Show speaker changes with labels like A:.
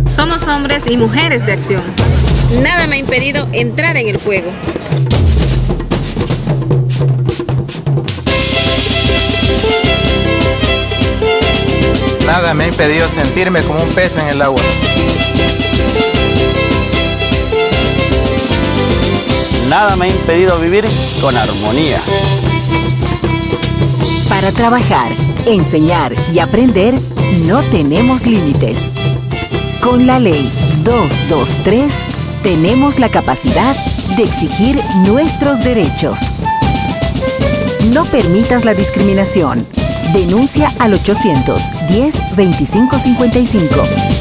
A: Somos hombres y mujeres de acción. Nada me ha impedido entrar en el juego.
B: Nada me ha impedido sentirme como un pez en el agua.
C: Nada me ha impedido vivir con armonía.
D: Para trabajar, enseñar y aprender, no tenemos límites. Con la Ley 223, tenemos la capacidad de exigir nuestros derechos. No permitas la discriminación. Denuncia al 810-2555.